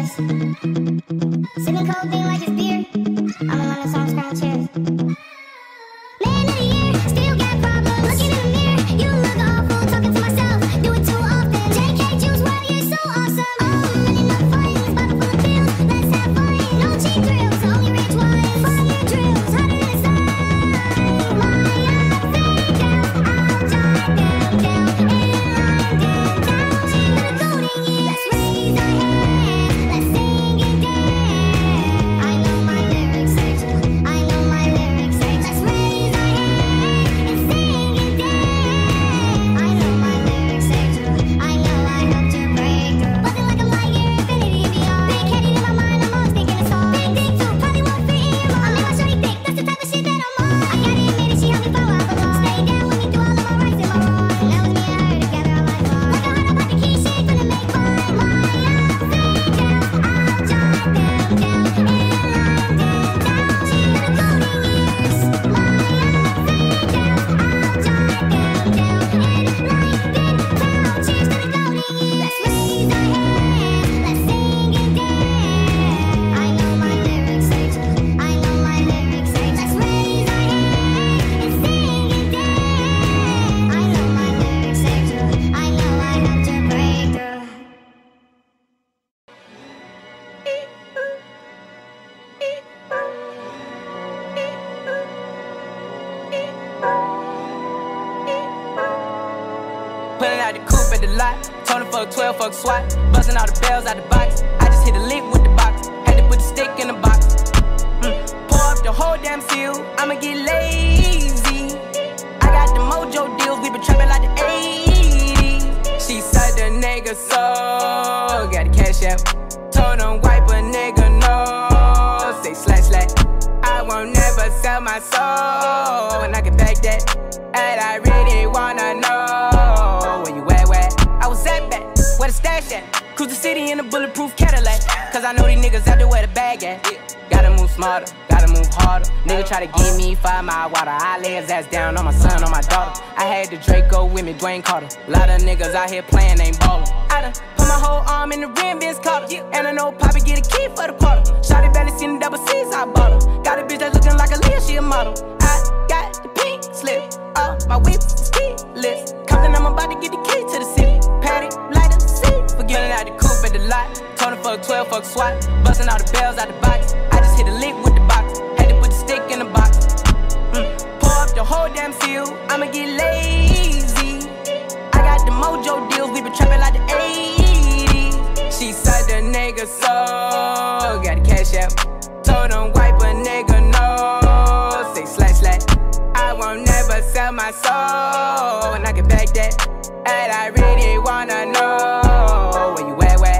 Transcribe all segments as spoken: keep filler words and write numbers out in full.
chairs. Sipping codeine like it's beer. I'm a London song scrounging chairs. Man of the year, still got problems. Looking in the mirror, you look awful. Talking to myself, do it too often. J K Juice, wow, you're so awesome. Oh, money, no funds, bottle full of pills. Let's have fun, no cheap thrills, only rich ones. Fire drills, hotter than the sun. My upside down, I'll jot them down in London town. To the golden years, let's raise our hands, let's sing and dance. I know my lyrics say to, I know my lyrics say. Let's raise our hands and sing and dance. I know my lyrics say to, I know I helped you break through. Buzzing like a light year, infinity and beyond. Big headed in my mind, I'm always thinking a song. Big dick too, probably won't fit in your mom. I make my shorty thick, that's the type of shit that I'm on. I gotta admit it, she helped me follow, I belong. Stay down with me through all of my rights and my wrongs. And that was me and her together all life long. Like a heart about the key, she ain't finna make fun. My upside down, I'll jot them down in London town. To the golden years, my upside down, I'll jot them down in London town. Cheers to the golden years. Let's raise our hands, let's sing and dance. I know my lyrics say to, I know my lyrics say. Let's raise our hands and sing and dance. I know my lyrics say to, I know I helped you break through. Pulling out the coupe at the lot. Told him fuck twelve, fuck SWAT. Busting all the bells out the box. I just hit a lick with the box. Had to put the stick in the box. Mm. Pour up the whole damn seal. I'ma get lazy. I got the mojo deals. We been trapping like the eighties. She said the nigga so. Got the cash out. Told him wipe a nigga no. Say slash slash. I won't never sell my soul. And I can back that. And I really wanna know where you at, where I was at back, where the stash at. Cruise the city in a bulletproof Cadillac. Cause I know these niggas out there where the bag at. Gotta move smarter, gotta move harder. Nigga try to give me five mile water. I lay his ass down on my son, on my daughter. I had the Draco with me, Dwayne Carter. A lot of niggas out here playing, ain't ballin'. I done put my whole arm in the rim, Vince Carter. And I know Poppy get a key for the quarter. Shawty barely seen the double C's, I bought her. Got a bitch that's looking like a Leah, she a model. I got the pink slip, uh, my whip is keyless. Compton, I'm about to get the key to the city. Patty, light up the seat. Forgetting out the coupe at the lot. Told him fuck twelve, fuck SWAT. Busting all the bells out the box. I just hit a lick with the box. Had to put the stick in the box. Mm. Pour up the whole damn seal. I'ma get lazy. I got the mojo deals. We been trapping like the eighties. She said the nigga so. Got the cash out. Told him wipe a nigga no. Say slash slash. I won't never sell my soul. And I can back that. And I really wanna know where you at, where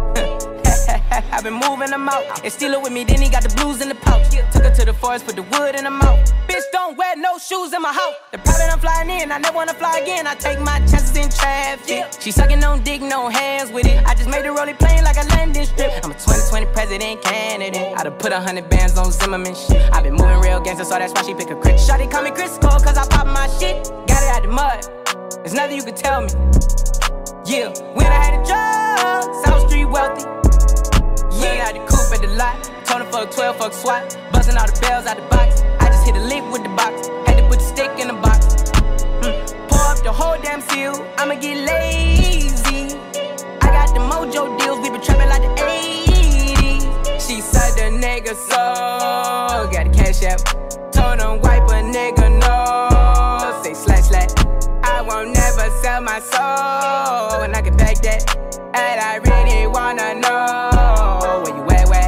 I've been moving them out. And steal it with me, then he got the blues in the pouch. Took her to the forest, put the wood in her mouth. Bitch, don't wear no shoes in my house. The private I'm flying in, I never wanna fly again. I take my chances in traffic. She sucking on dick, no hands with it. I just made the rolling plane like a landing strip. I'm a twenty twenty president candidate. I done put a hundred bands on Zimmerman shit. I been moving real gangster, so that's why she pick a crit. Shawty call me Chris Cole, cause I pop my shit. Got it out the mud, there's nothing you can tell me. Yeah, when I had a job, South Street wealthy. Yeah, out the coupe at the lot. Told him fuck twelve, fuck SWAT. Busting all the bells out the box. I just hit a lick with the box. Had to put the stick in the box. Mm. Pour up the whole damn seal. I'ma get lazy. I got the mojo deals. We been trapping like the eighties. She said the nigga so. Got the cash out. Told him wipe a nigga no. Say slash slash. I won't never sell my soul. And I can back that. And I really wanna know where you at, where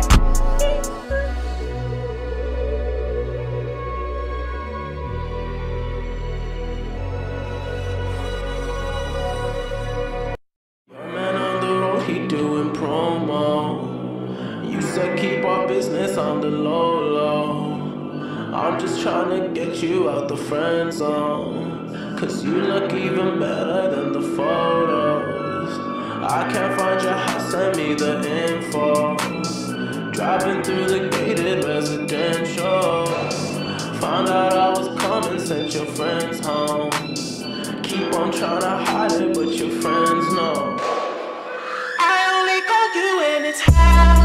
Your man on the road, he doing promo. You said keep our business on the low, low. I'm just trying to get you out the friend zone. Cause you look even better than the photos. I can't find your house, send me the info. Driving through the gated residential. Found out I was coming, sent your friends home. Keep on trying to hide it, but your friends know. I only call you when it's high.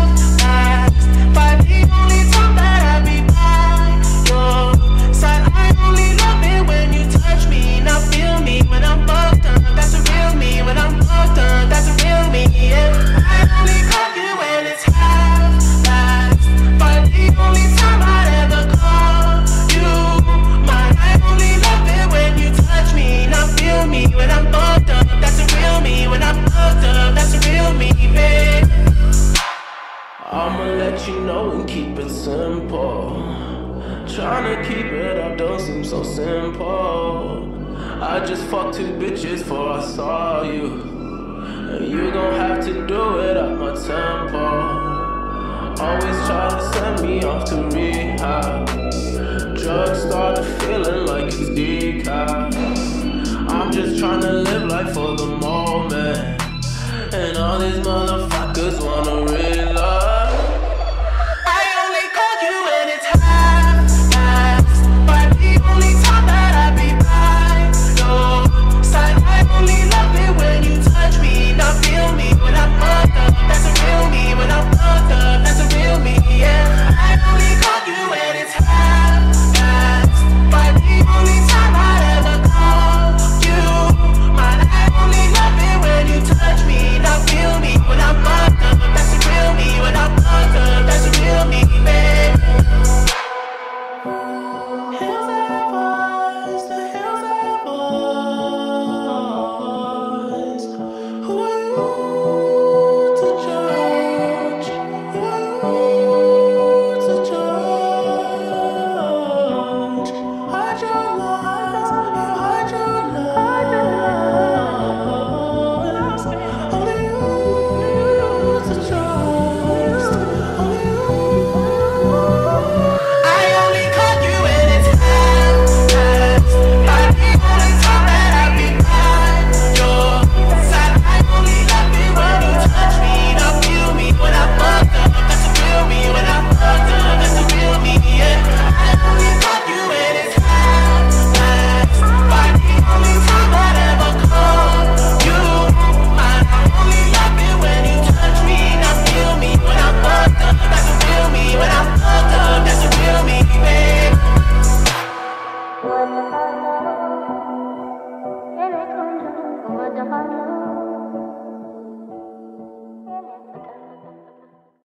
me. Yeah, I only call you when it's half past, but the only time I'd ever call you mine. I only love it when you touch me. Now feel me when I'm fucked up. That's a real me. When I'm fucked up, that's a real me, babe. I'ma let you know and keep it simple. Tryna keep it up don't seem so simple. I just fucked two bitches before I saw you, and you gon' have to do it at my tempo. Always try to send me off to rehab. Drugs started feeling like it's decaf. I'm just tryna live life for the moment, and all these motherfuckers